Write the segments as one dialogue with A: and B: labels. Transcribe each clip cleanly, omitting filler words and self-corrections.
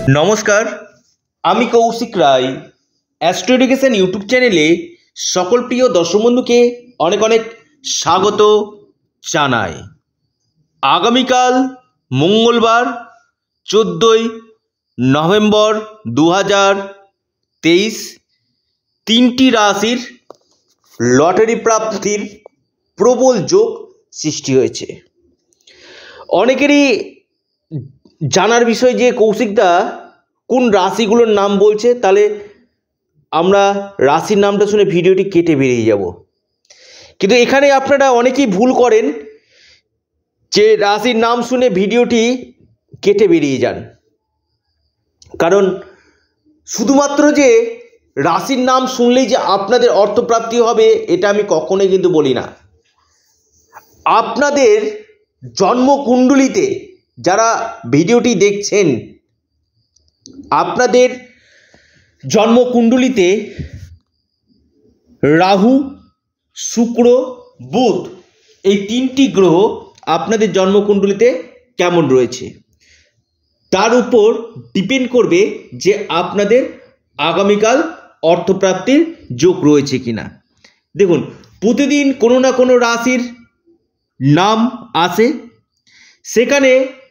A: নমস্কার, আমি Kaushik Roy. Astro education YouTube চ্যানেলে সকল প্রিয় দর্শক বন্ধুকে অনেক অনেক স্বাগত জানাই। আগামীকাল মঙ্গলবার 14ই নভেম্বর 2023 তিনটি রাশির লটারি প্রাপ্তির প্রবল যোগ সৃষ্টি হয়েছে। অনেকেরই জানার বিষয় যে কৌশিকদা কোন রাশিগুলোর নাম বলছে, তাহলে আমরা রাশির নামটা শুনে ভিডিওটি কেটে বেরিয়ে যাব। কিন্তু এখানে আপনারা অনেকেই ভুল করেন যে রাশির নাম শুনে ভিডিওটি কেটে বেরিয়ে যান। কারণ শুধুমাত্র যে রাশির নাম শুনলেই যে আপনাদের অর্থপ্রাপ্তি হবে এটা আমি কখনোই কিন্তু বলি না। আপনাদের জন্মকুণ্ডলিতে যারা ভিডিওটি দেখছেন, আপনাদের জন্মকুণ্ডলিতে রাহু, শুক্র, বুধ এই তিনটি গ্রহ আপনাদের জন্মকুণ্ডলিতে কেমন রয়েছে তার উপর ডিপেন্ড করবে যে আপনাদের আগামীকাল অর্থপ্রাপ্তির যোগ রয়েছে কিনা। দেখুন, প্রতিদিন কোনো না কোনো রাশির নাম আসে, সেখানে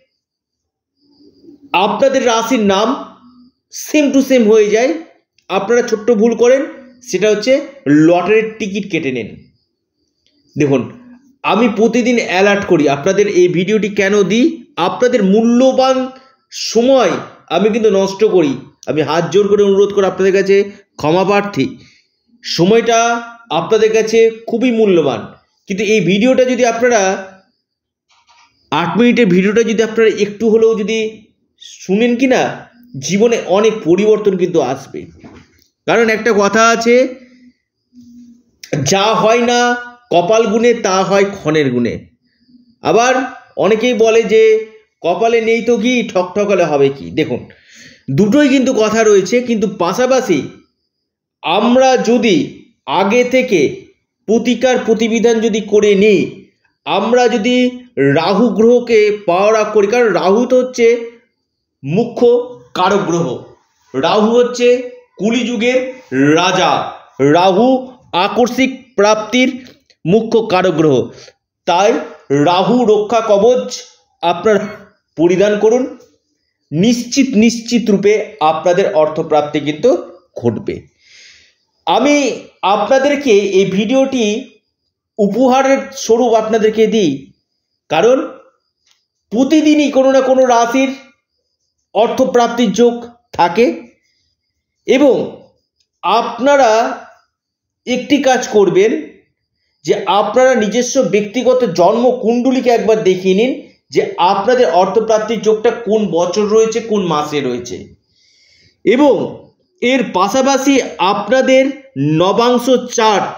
A: আপনাদের রাশির নাম সেম টু সেম হয়ে যায়। আপনারা ছোট্ট ভুল করেন, সেটা হচ্ছে লটারির টিকিট কেটে নেন। দেখুন, আমি প্রতিদিন অ্যালার্ট করি, আপনাদের এই ভিডিওটি কেন দিই, আপনাদের মূল্যবান সময় আমি কিন্তু নষ্ট করি। আমি হাত জোর করে অনুরোধ করি আপনাদের কাছে, ক্ষমা প্রার্থী। সময়টা আপনাদের কাছে খুবই মূল্যবান, কিন্তু এই ভিডিওটা যদি আপনারা 8 মিনিটের ভিডিওটা যদি আপনারা একটু হলেও যদি শুনেন কি না, জীবনে অনেক পরিবর্তন কিন্তু আসবে। কারণ একটা কথা আছে, যা হয় না কপাল গুণে তা হয় ক্ষণের গুণে। আবার অনেকেই বলে যে কপালে নেই তো কি, ঠকঠকালে হবে কি। দেখুন, দুটোই কিন্তু কথা রয়েছে, কিন্তু পাশাপাশি আমরা যদি আগে থেকে প্রতিকার প্রতিবিধান যদি করে নিই, আমরা যদি রাহু গ্রহকে পাওয়ার আপ করি, কারণ রাহু তো হচ্ছে মুখ্য কারক গ্রহ, রাহু হচ্ছে কলিযুগের রাজা, রাহু আকস্মিক প্রাপ্তির মুখ্য কারক গ্রহ। তাই রাহু রক্ষা কবচ আপনারা পরিধান করুন, নিশ্চিত রূপে আপনাদের অর্থপ্রাপ্তি কিন্তু ঘটবে। আমি আপনাদেরকে এই ভিডিওটি উপহারের স্বরূপ আপনাদেরকে দিই, কারণ প্রতিদিনই কোনো না কোনো রাশির অর্থপ্রাপ্তির যোগ থাকে এবং আপনারা একটি কাজ করবেন যে আপনারা নিজস্ব ব্যক্তিগত জন্মকুণ্ডলীকে একবার দেখিয়ে নিন যে আপনাদের অর্থপ্রাপ্তির যোগটা কোন বছর রয়েছে, কোন মাসে রয়েছে, এবং এর পাশাপাশি আপনাদের নবাংশ চার্ট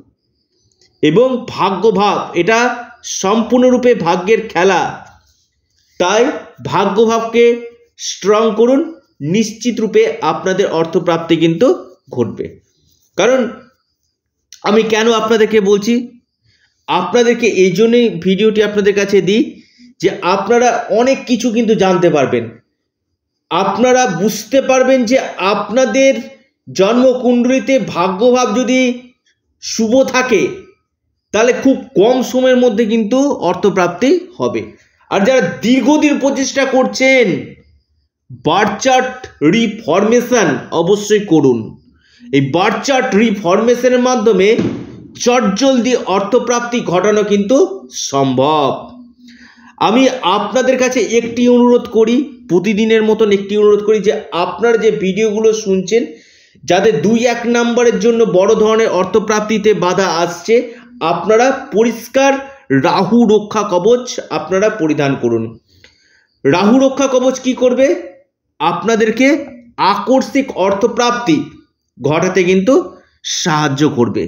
A: এবং ভাগ্যভাব, এটা সম্পূর্ণরূপে ভাগ্যের খেলা। তাই ভাগ্যভাবকে স্ট্রং করুন, নিশ্চিত রূপে আপনাদের অর্থপ্রাপ্তি কিন্তু ঘটবে। কারণ আমি কেন আপনাদেরকে বলছি, আপনাদেরকে এই জন্যই ভিডিওটি আপনাদের কাছে দিই যে আপনারা অনেক কিছু কিন্তু জানতে পারবেন, আপনারা বুঝতে পারবেন যে আপনাদের জন্মকুণ্ডলিতে ভাগ্যভাব যদি শুভ থাকে তাহলে খুব কম সময়ের মধ্যে কিন্তু অর্থপ্রাপ্তি হবে। আর যারা দীর্ঘদিন প্রচেষ্টা করছেন, বার্থ চার্ট রিফরমেশন অবশ্যই করুন। এই বার্থ চার্ট রিফরমেশনের মাধ্যমে চটজলদি অর্থপ্রাপ্তি ঘটানো কিন্তু সম্ভব। আমি আপনাদের কাছে একটি অনুরোধ করি, প্রতিদিনের মতন একটি অনুরোধ করি যে আপনারা যে ভিডিওগুলো শুনছেন, যাদের 2-1 নম্বরের জন্য বড় ধরনের অর্থপ্রাপ্তিতে বাধা আসছে, আপনারা পরিষ্কার রাহু রক্ষা কবচ আপনারা পরিধান করুন। রাহু রক্ষা কবচ কি করবে, আপনাদেরকে আকস্মিক অর্থপ্রাপ্তি ঘটাতে কিন্তু সাহায্য করবে।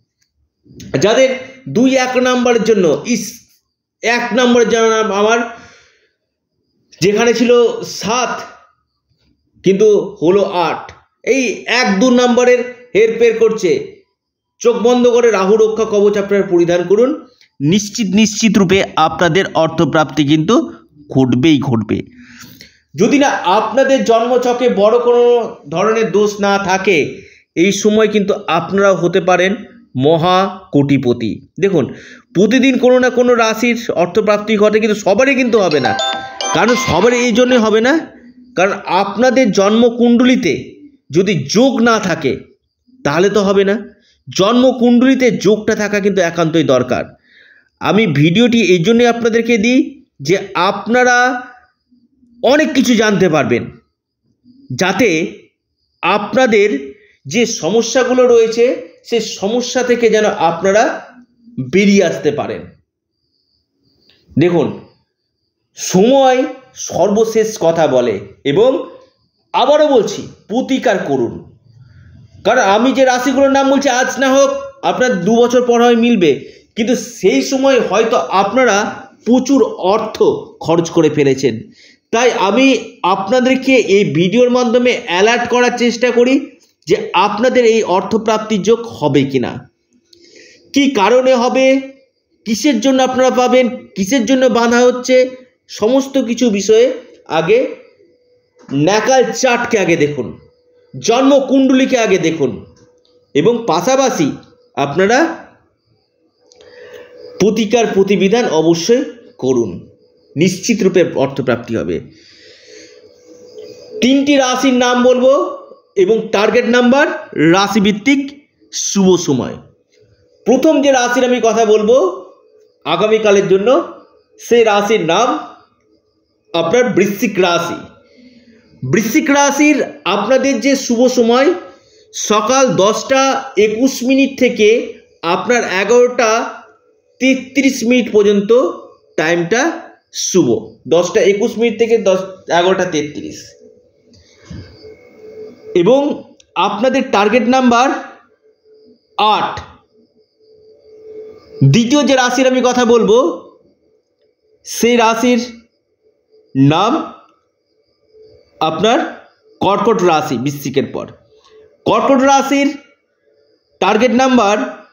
A: যাদের 2-1 নম্বরের জন্য 1 নম্বরের জন্য আমার যেখানে ছিল 7 কিন্তু হলো 8, এই 1-2 নম্বরের হেরফের করছে, চোখ বন্ধ করে রাহু রক্ষা কবচ আপনারা পরিধান করুন, নিশ্চিত রূপে আপনাদের অর্থপ্রাপ্তি কিন্তু ঘটবে। যদি না আপনাদের জন্মছকে বড় কোনো ধরনের দোষ না থাকে, এই সময় কিন্তু আপনারাও হতে পারেন মহা কোটিপতি। দেখুন, প্রতিদিন কোনো না কোনো রাশির অর্থপ্রাপ্তি ঘটে, কিন্তু সবারই কিন্তু হবে না। কারণ সবারই এই জন্যই হবে না, কারণ আপনাদের জন্মকুণ্ডলিতে যদি যোগ না থাকে তাহলে তো হবে না। জন্মকুণ্ডলিতে যোগটা থাকা কিন্তু একান্তই দরকার। আমি ভিডিওটি এই জন্যই আপনাদেরকে দিই যে আপনারা অনেক কিছু জানতে পারবেন, যাতে আপনাদের যে সমস্যাগুলো রয়েছে সে সমস্যা থেকে যেন আপনারা বেরিয়ে আসতে পারেন। দেখুন, সময় সর্বশেষ কথা বলে, এবং আবারও বলছি, প্রতিকার করুন। কারণ আমি যে রাশিগুলোর নাম বলছি, আজ না হোক আপনার 2 বছর পর হয় মিলবে, কিন্তু সেই সময় হয়তো আপনারা প্রচুর অর্থ খরচ করে ফেলেছেন। তাই আমি আপনাদেরকে এই ভিডিওর মাধ্যমে অ্যালার্ট করার চেষ্টা করি যে আপনাদের এই অর্থপ্রাপ্তির যোগ হবে কিনা, কি কারণে হবে, কিসের জন্য আপনারা পাবেন, কিসের জন্য বাধা হচ্ছে, সমস্ত কিছু বিষয়ে আগে ন্যাকাল চার্টকে আগে দেখুন, জন্মকুণ্ডলীকে আগে দেখুন, এবং পাশাপাশি আপনারা প্রতিকার প্রতিবিধান অবশ্যই করুন। নিশ্চিত রূপে অর্থপ্রাপ্তি হবে। 3টি রাশির নাম বলবো এবং টার্গেট নাম্বার, রাশিভিত্তিক শুভ সময়। প্রথম যে রাশির আমি কথা বলবো আগামীকালের জন্য, সেই রাশির নাম আপনার বৃশ্চিক রাশি। বৃশ্চিক রাশির আপনাদের যে শুভ সময় সকাল 10টা 21 মিনিট থেকে আপনার 11টা 33 মিনিট পর্যন্ত টাইমটা শুভ। 10টা 21 মিনিট থেকে 11টা 33, এবং আপনাদের টার্গেট নাম্বার 8। দ্বিতীয় যে রাশির আমি কথা বলবো সেই রাশির নাম আপনার কর্কট রাশি। বৃশ্চিকের পর কর্কট রাশির টার্গেট নাম্বার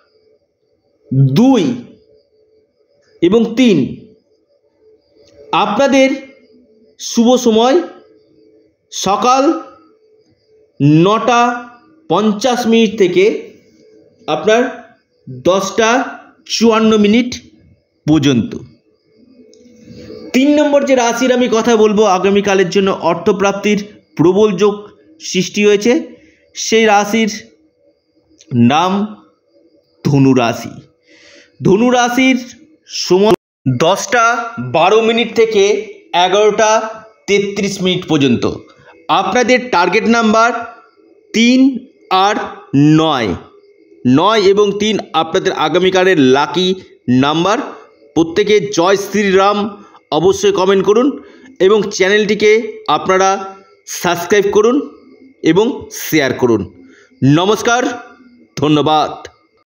A: 2 এবং 3। আপনাদের শুভ সময় সকাল 9টা 50 মিনিট থেকে আপনার 10টা 54 মিনিট পর্যন্ত। 3 নম্বর যে রাশির আমি কথা বলবো আগামীকালের জন্য অর্থপ্রাপ্তির প্রবল যোগ সৃষ্টি হয়েছে, সেই রাশির নাম ধনু রাশি। ধনু রাশির সময় 10টা 12 মিনিট থেকে 11টা 33 মিনিট পর্যন্ত। আপনাদের টার্গেট নাম্বার 3 আর 9। 9 এবং 3 আপনাদের আগামীকালের লাকি নাম্বার। প্রত্যেকে জয় শ্রীরাম অবশ্যই কমেন্ট করুন, এবং চ্যানেলটিকে আপনারা সাবস্ক্রাইব করুন এবং শেয়ার করুন। নমস্কার, ধন্যবাদ।